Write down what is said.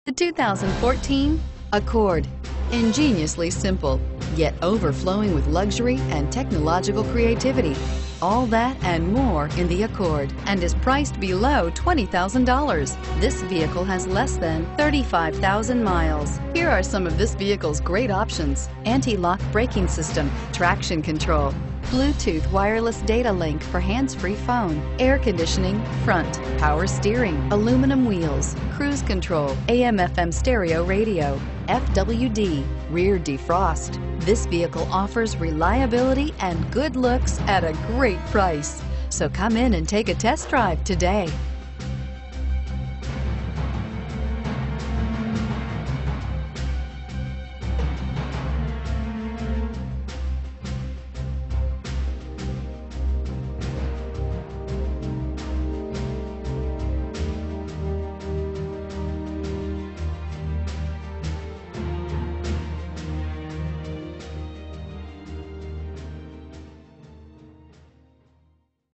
The 2014 Accord. Ingeniously simple, yet overflowing with luxury and technological creativity. All that and more in the Accord, and is priced below $20,000. This vehicle has less than 35,000 miles. Here are some of this vehicle's great options: anti-lock braking system, traction control, Bluetooth wireless data link for hands-free phone, air conditioning, front, power steering, aluminum wheels, cruise control, AM/FM stereo radio, FWD, rear defrost. This vehicle offers reliability and good looks at a great price. So come in and take a test drive today.